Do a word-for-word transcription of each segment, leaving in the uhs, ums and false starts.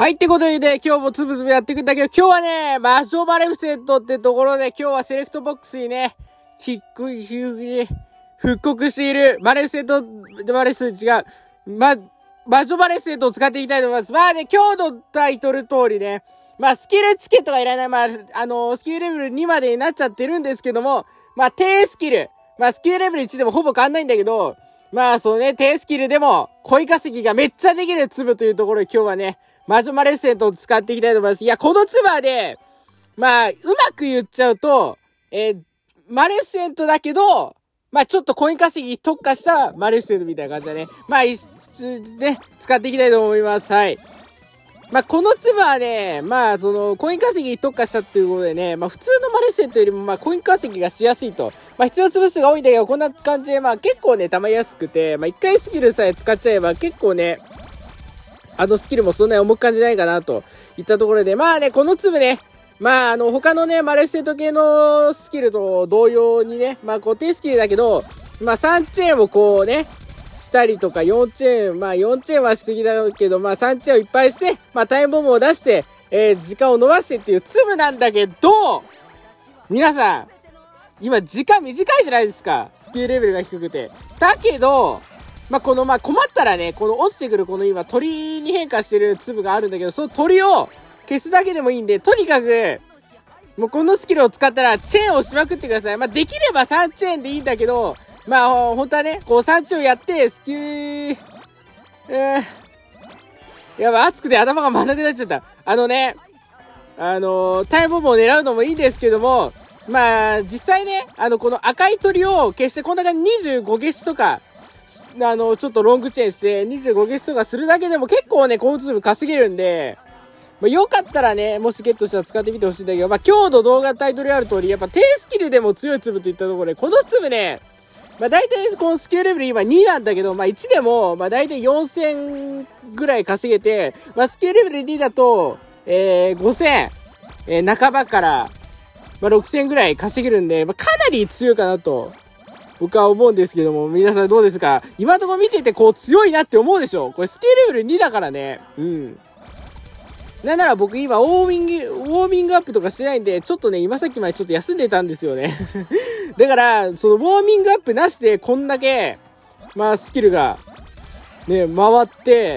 はい、ってことで、今日もつぶつぶやっていくんだけど、今日はね、魔女マレフィセントってところで、今日はセレクトボックスにね、キック、ヒュー復刻している、マレフィセント、マレフィセント違う、ま、魔女マレフィセントを使っていきたいと思います。まあね、今日のタイトル通りね、まあスキルチケットがいらない、まあ、あのー、スキルレベルにまでになっちゃってるんですけども、まあ低スキル、まあスキルレベルいちでもほぼ変わんないんだけど、まあそのね、低スキルでも、恋稼ぎがめっちゃできる粒というところで今日はね、魔女マレフィセントを使っていきたいと思います。いや、この粒はね、まあ、うまく言っちゃうと、えー、マレフィセントだけど、まあちょっとコイン稼ぎ特化したマレフィセントみたいな感じだね。まあ、一ね、使っていきたいと思います。はい。まあこの粒はね、まあそのコイン稼ぎ特化したっていうことでね、まあ普通のマレフィセントよりもまあコイン稼ぎがしやすいと。まあ必要粒数が多いんだけど、こんな感じでまあ結構ね、溜まりやすくて、まあ一回スキルさえ使っちゃえば結構ね、あのスキルもそんなに重く感じないかなといったところで、まあね、この粒ね、まああの他のね、マレフィセント系のスキルと同様にね、まあ固定スキルだけど、まあさんチェーンをこうね、したりとかよんチェーン、まあよんチェーンはしすぎだけど、まあさんチェーンをいっぱいして、まあタイムボムを出して、えー、時間を伸ばしてっていう粒なんだけど、皆さん、今時間短いじゃないですか。スキルレベルが低くて。だけど、まあこのまあ困ったらね、この落ちてくるこの今鳥に変化してる粒があるんだけど、その鳥を消すだけでもいいんで、とにかく、もうこのスキルを使ったらチェーンをしまくってください。まあできればさんチェーンでいいんだけど、まあ本当はね、こうさんチェーンをやって、スキル、えー、やばい、熱くて頭が回んなくなっちゃった。あのね、あのー、タイムボムを狙うのもいいんですけども、まあ実際ね、あのこの赤い鳥を消してこんな感じにじゅうご消しとか、あの、ちょっとロングチェーンしてにじゅうごゲスとかするだけでも結構ね、コンツーブ稼げるんで、まあ、よかったらね、もしゲットしたら使ってみてほしいんだけど、まあ、今日の動画タイトルにある通り、やっぱ低スキルでも強い粒といったところで、この粒ね、まあ、大体このスキルレベル今になんだけど、まあ、いちでも、まあ、大体よんせんぐらい稼げて、まあ、スキルレベルにだと、えー、ごせん、えー、半ばから、まあ、ろくせんぐらい稼げるんで、まあ、かなり強いかなと。僕は思うんですけども、皆さんどうですか？今のところ見ててこう強いなって思うでしょ？これスキルレベルにだからね。うん。なんなら僕今ウォーミング、ウォーミングアップとかしてないんで、ちょっとね、今さっきまでちょっと休んでたんですよね。だから、そのウォーミングアップなしでこんだけ、まあスキルが、ね、回って、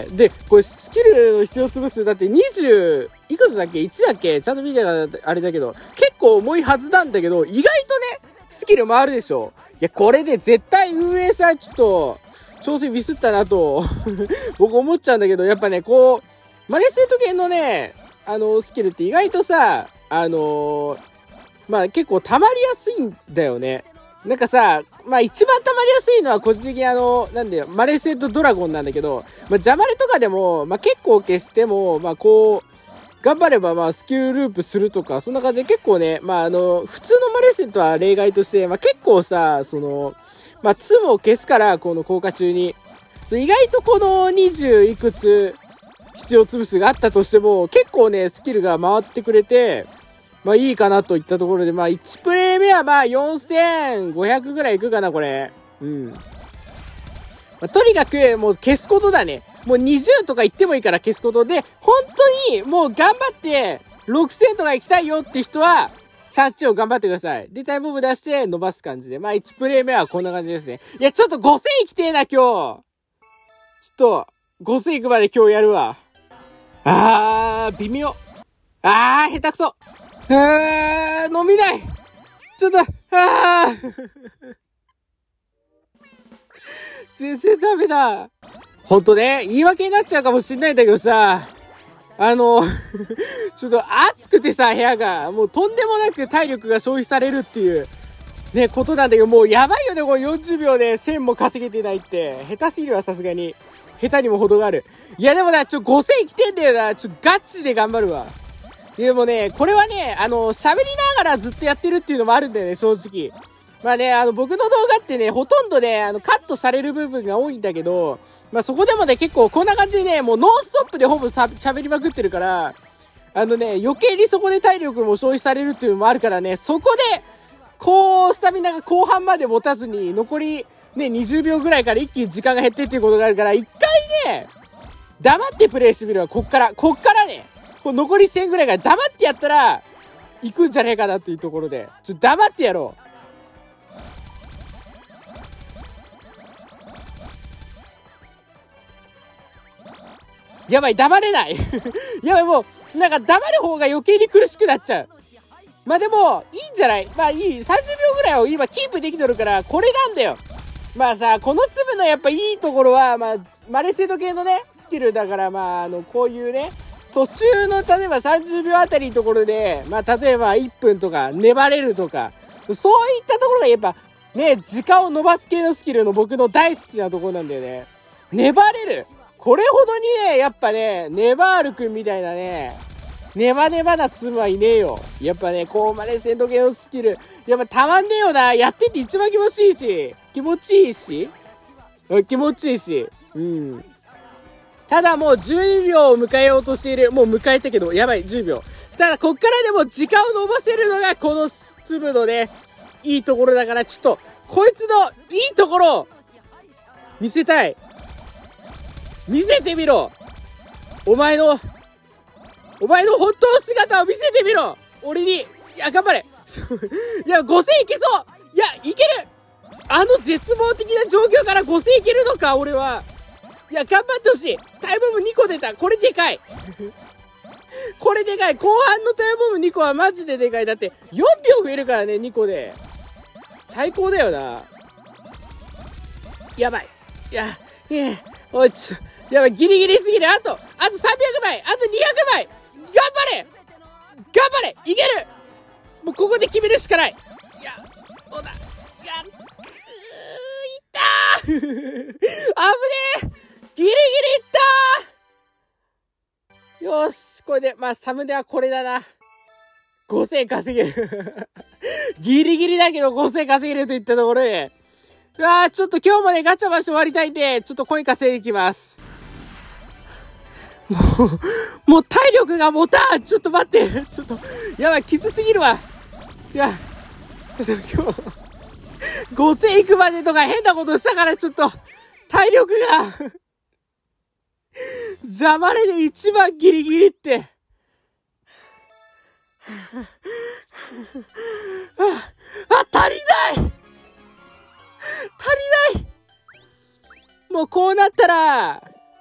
で、これスキルの必要粒数だってにじゅう、いくつだっけ ?いち だっけちゃんと見てからあれだけど、結構重いはずなんだけど、意外とね、スキル回るでしょ。いや、これで絶対運営さんちょっと、調整ミスったなと、僕思っちゃうんだけど、やっぱね、こう、マレフィセント系のね、あの、スキルって意外とさ、あのー、まあ結構溜まりやすいんだよね。なんかさ、まあ一番溜まりやすいのは個人的にあの、なんだよ、マレフィセントドラゴンなんだけど、まあジャマレとかでも、まあ結構消しても、まあこう、頑張ればまあスキルループするとか、そんな感じで結構ね、まああの、普通のマレフィセントは例外として、まあ結構さ、その、まあツムを消すから、この効果中に。そう意外とこのにじゅういくつ必要粒数があったとしても、結構ね、スキルが回ってくれて、まあいいかなといったところで、まあいちプレイ目はまあよんせんごひゃくぐらいいくかな、これ。うん。まあ、とにかくもう消すことだね。もうにじゅうとか言ってもいいから消すことで、本当にもう頑張ってろくせんとか行きたいよって人は、さんチを頑張ってください。で、タイムボム出して伸ばす感じで。まあいちプレイ目はこんな感じですね。いや、ちょっとごせん行きてえな、今日。ちょっと、ごせん行くまで今日やるわ。あー、微妙。あー、下手くそ。あー、飲みない。ちょっと、あー。全然ダメだ。ほんとね、言い訳になっちゃうかもしんないんだけどさ、あの、ちょっと暑くてさ、部屋が、もうとんでもなく体力が消費されるっていう、ね、ことなんだけど、もうやばいよね、このよんじゅうびょうでせんも稼げてないって。下手すぎるわ、さすがに。下手にも程がある。いや、でもな、ちょ、ごせん来てんだよな。ちょ、ガチで頑張るわ。でもね、これはね、あの、喋りながらずっとやってるっていうのもあるんだよね、正直。まあね、あの、僕の動画ってね、ほとんどね、あの、カットされる部分が多いんだけど、まあそこでもね、結構こんな感じでね、もうノンストップでほぼさ、喋りまくってるから、あのね、余計にそこで体力も消費されるっていうのもあるからね、そこで、こう、スタミナが後半まで持たずに、残り、ね、にじゅうびょうぐらいから一気に時間が減ってっていうことがあるから、一回ね、黙ってプレイしてみるわ、こっから。こっからね。 こう残りせんぐらいから黙ってやったら、行くんじゃねえかなっていうところで、ちょっと黙ってやろう。やばい、黙れない。やばい、もう、なんか黙る方が余計に苦しくなっちゃう。まあでも、いいんじゃない？まあいい。さんじゅうびょうぐらいを今キープできてるから、これなんだよ。まあさ、この粒のやっぱいいところは、まあ、マレセド系のね、スキルだから、まあ、あの、こういうね、途中の、例えばさんじゅうびょうあたりのところで、まあ、例えばいっぷんとか、粘れるとか、そういったところがやっぱ、ね、時間を伸ばす系のスキルの僕の大好きなところなんだよね。粘れる。これほどにね、やっぱね、ネバールくんみたいなね、ネバネバな粒はいねえよ。やっぱね、こうマレセド系のスキル、やっぱたまんねえよな。やってて一番気持ちいいし、気持ちいいし、気持ちいいし、うん。ただもうじゅうにびょうを迎えようとしている。もう迎えたけど、やばい、じゅうびょう。ただ、こっからでも時間を伸ばせるのが、この粒のね、いいところだから、ちょっと、こいつのいいところを、見せたい。見せてみろ。お前の、お前の本当の姿を見せてみろ。俺に、いや、頑張れ。いや、ごせんいけそう。いや、いける。あの絶望的な状況からごせんいけるのか、俺は。いや、頑張ってほしい。タイムボムにこ出た。これでかい。これでかい。後半のタイムボムにこはマジででかい。だって、よんびょう増えるからね、にこで。最高だよな。やばい。いや、いや、おい、ちょ、やばい、ギリギリすぎる。あと、あとさんびゃくまい。あとにひゃくまい。頑張れ頑張れいける。もうここで決めるしかない。いや、どうだ。いや、くー、いったー。危ねえ。ギリギリいったー。よし、これで、まあ、サムネはこれだな。ごせん稼げる。ギリギリだけどごせん稼げるといったところで。うわー、ちょっと今日もね、ガチャマンして終わりたいんで、ちょっとコイン稼いでいきます。もう、もう体力が持たん。ちょっと待って。ちょっと、やばい、きつすぎるわ。いや、ちょっと今日、ごせんいくまでとか変なことしたから、ちょっと、体力が、邪魔れで一番ギリギリって。あ、足りない足りないもうこうなったら、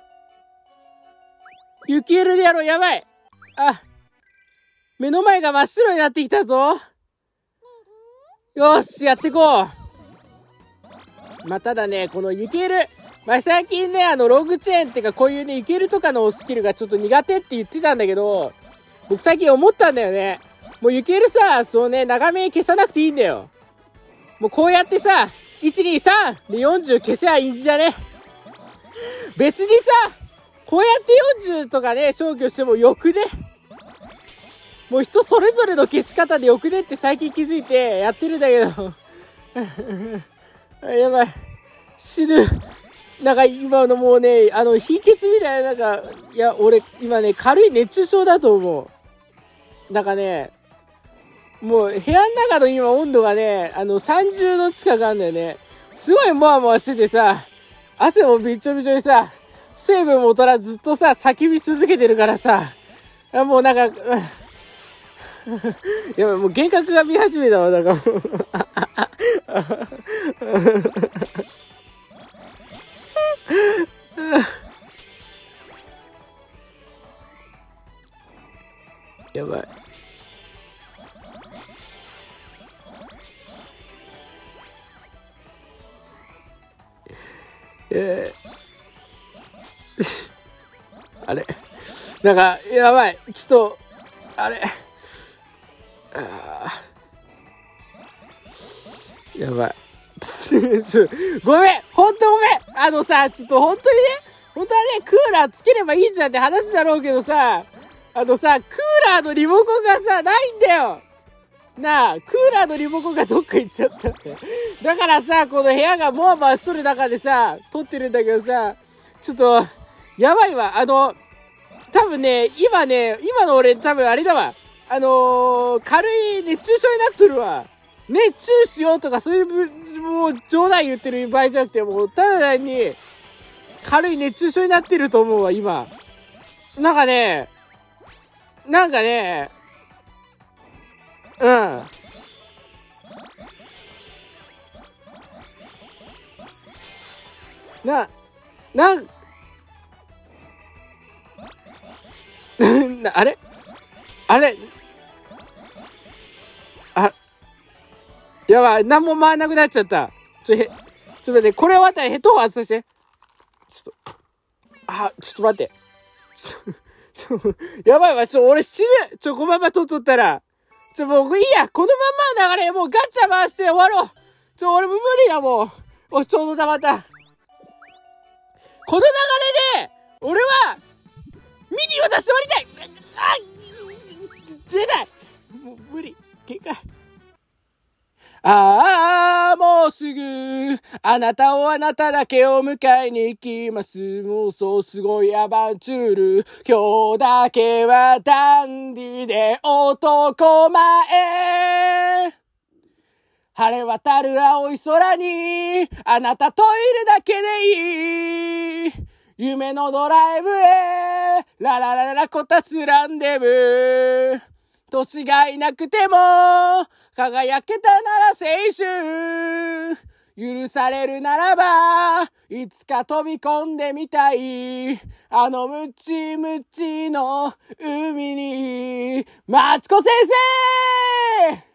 雪エルでやろう。やばい。あ、目の前が真っ白になってきたぞ。よし、やっていこう。まあ、ただね、この雪エル、まあ、最近ね、あの、ログチェーンっていうか、こういうね、雪エルとかのスキルがちょっと苦手って言ってたんだけど、僕最近思ったんだよね。もう雪エルさ、そうね、長めに消さなくていいんだよ。もうこうやってさ、いち、に、さんでよんじゅう消せばいいんじゃね。別にさ、こうやってよんじゅうとかね、消去してもよくね。もう人それぞれの消し方でよくねって最近気づいてやってるんだけど。やばい。死ぬ。なんか今のもうね、あの、貧血みたいな、なんか、いや、俺、今ね、軽い熱中症だと思う。なんかね、もう部屋の中の今温度がね、あの、さんじゅうど近くあるんだよね。すごいモワモワしててさ、汗もびっちょびちょにさ、水分も取らずっとさ、叫び続けてるからさ、もうなんか、やばい、もう幻覚が見始めたわ、なんかもう。やばい。えー、あれなんか、やばい。ちょっと、あれあやばい。ちょ、ごめんほんとごめんあのさ、ちょっとほんとにね、ほんとはね、クーラーつければいいんじゃんって話だろうけどさ、あのさ、クーラーのリモコンがさ、ないんだよなあ、クーラーのリモコンがどっか行っちゃったんだよ。だからさ、この部屋がもわもわしとる中でさ、撮ってるんだけどさ、ちょっと、やばいわ。あの、多分ね、今ね、今の俺多分あれだわ。あのー、軽い熱中症になっとるわ。熱中しようとかそういう、もう冗談言ってる場合じゃなくて、もうただ単に、軽い熱中症になってると思うわ、今。なんかね、 なんかね、うん。な、なん、あれあれあ、やばい、なんも回んなくなっちゃった。ちょ、へ、ちょっと待って、これ終わったらヘッドホン外させて。ちょっと、あ、ちょっと待って。ちょ、ちょ、やばいわ、ちょ、俺死ぬ。ちょ、このまま撮っとったら。ちょ、もういいや、このままの流れ、もうガチャ回して終わろう。ちょ、俺も無理や、もう。お、ちょうどたまった。この流れで、俺は、ミニを出して終わりたい。あ、出ない。もう無理。限界。ああ、もうすぐ、あなたをあなただけを迎えに行きます。もうそうすごいアバンチュール。今日だけはダンディで男前。晴れ渡る青い空に、あなたといるだけでいい。夢のドライブへ、ラララララこたつランデブー。年がいなくても、輝けたなら青春。許されるならば、いつか飛び込んでみたい。あのムチムチの海に、マチコ先生